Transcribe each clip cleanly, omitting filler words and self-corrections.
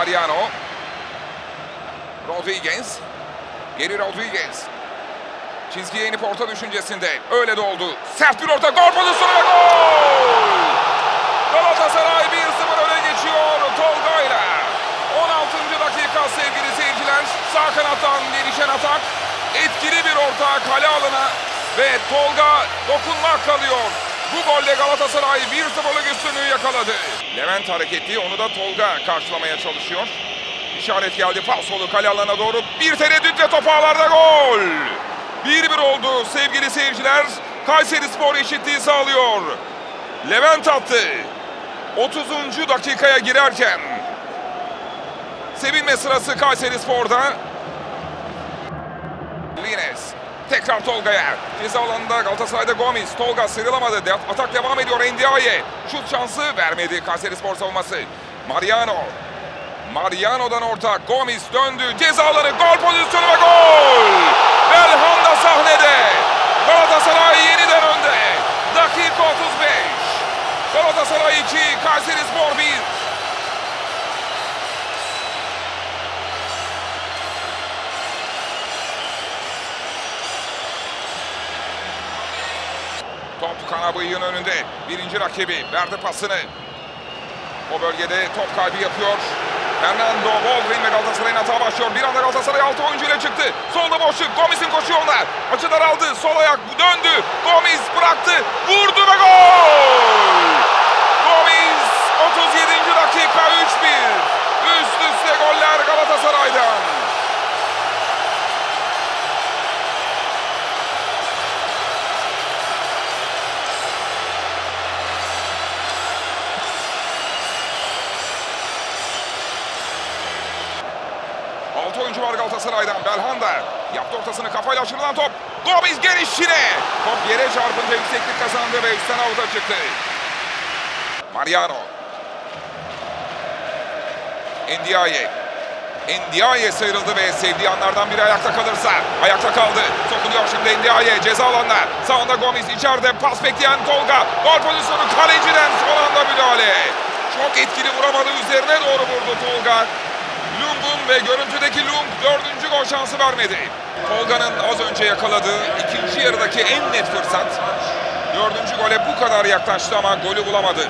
Mariano. Rodriguez. Geri Rodriguez. Çizgiye inip orta düşüncesinde. Öyle de oldu. Sert bir orta. Gol pozisyonu ve gol! Galatasaray 1-0 öne geçiyor Tolga'yla. 16. dakika sevgili seyirciler. Sağ kanattan gelişen atak. Etkili bir orta kale alana. Ve Tolga dokunmak kalıyor. Bu golle Galatasaray 1-0'lık üstünlüğü yakaladı. Levent hareketli, onu da Tolga karşılamaya çalışıyor. İşaret geldi, pas solu kale alana doğru. Bir tereddütle top ağlarda gol. 1-1 oldu sevgili seyirciler. Kayserispor eşitliği sağlıyor. Levent attı. 30. dakikaya girerken sevinme sırası Kayserispor'da. Lines. Tekrar Tolga'ya. Ceza alanında Galatasaray'da Gomis. Tolga sıyrılamadı. Atak devam ediyor Ndiaye. Şut şansı vermedi Kayserispor savunması. Mariano. Mariano'dan orta. Gomis döndü. Ceza alanı. Gol pozisyonu ve gol! Belhanda sahnede. Galatasaray yeniden önde. Dakika 35. Galatasaray 2, Kayserispor 1. Top Kanabıyık'ın önünde. Birinci rakibi verdi pasını. O bölgede top kaybı yapıyor. Fernando Boldrin ve Galatasaray'ın hata başlıyor. Bir anda Galatasaray 6 oyuncuyla çıktı. Solda boşluk. Gomis'in koşuyor onlar. Açı daraldı. Sol ayak döndü. Gomis bıraktı. Vurdu ve gol! Gomis 37. dakika 3-1. Üst üste goller Galatasaray'dan. Oyuncu var Galatasaray'dan. Belhanda yaptı ortasını, kafayla aşırılan top. Gomis gelişine. Top yere çarpınca yükseklik kazandı ve üstten avuta çıktı. Mariano. Ndiaye. Ndiaye sıyrıldı ve sevdiği anlardan biri ayakta kalırsa. Ayakta kaldı. Sokunuyor şimdi Ndiaye. Ceza alanına. Sağında Gomis. İçeride pas bekleyen Tolga. Gol pozisyonu kaleciden son anda müdahale. Çok etkili vuramadı. Üzerine doğru vurdu Tolga. Lung'un ve görüntüdeki Lung 4. gol şansı vermedi. Tolga'nın az önce yakaladığı ikinci yarıdaki en net fırsat. 4. gole bu kadar yaklaştı ama golü bulamadı.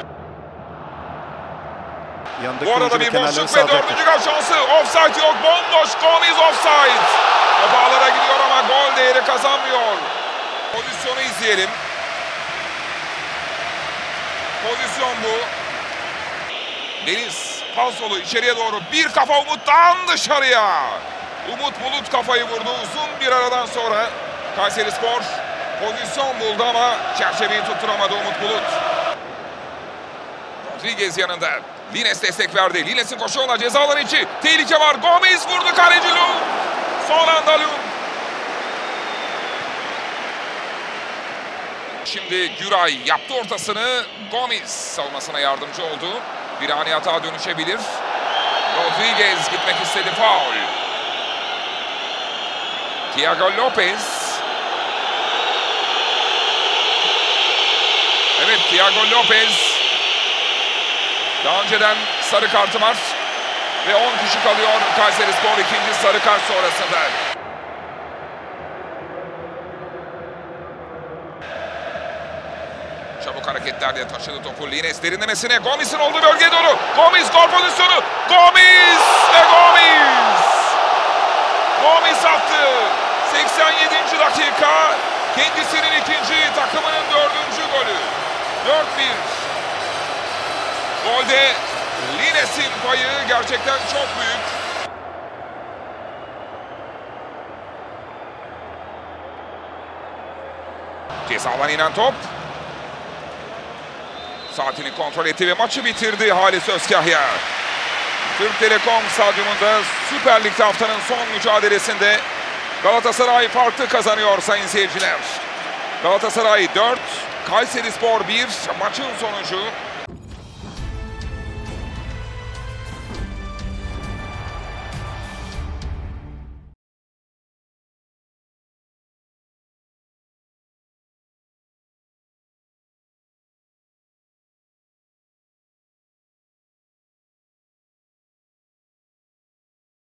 Yandaki bu arada bir boşluk ve 4. gol şansı. Offside yok, bomboş. Gomis offside. Top ağlara gidiyor ama gol değeri kazanmıyor. Pozisyonu izleyelim. Pozisyon bu. Deniz. Falsolu içeriye doğru bir kafa Umut'tan dışarıya. Umut Bulut kafayı vurdu uzun bir aradan sonra. Kayserispor pozisyon buldu ama çerçeveyi tutturamadı Umut Bulut. Rodriguez yanında. Lines destek verdi. Lines'in koşuyorlar ceza alanı içi. Tehlike var. Gomis vurdu, kaleci Lung. Son anda Lung. Şimdi Güray yaptı ortasını. Gomis savunmasına yardımcı oldu. Bir ani hata dönüşebilir. Rodriguez gitmek istedi, faul. Thiago Lopez. Evet, Thiago Lopez. Daha önceden sarı kartı var. Ve 10 kişi kalıyor Kayserispor ikinci sarı kart sonrasında. Çabuk hareketlerle taşıdı topu. Lines derinlemesine Gomis'in olduğu bölgeye doğru. Gomis gol pozisyonu. Gomis ve Gomis. Gomis attı. 87. dakika. Kendisinin ikinci, takımının 4. golü. 4-1. Golde Lines'in payı gerçekten çok büyük. Ceza alanına inen top. Saatini kontrol etti ve maçı bitirdi Halis Özkahya. Türk Telekom Stadyumunda Süper Lig'de haftanın son mücadelesinde Galatasaray farklı kazanıyor sayın seyirciler. Galatasaray 4, Kayserispor 1 maçın sonucu.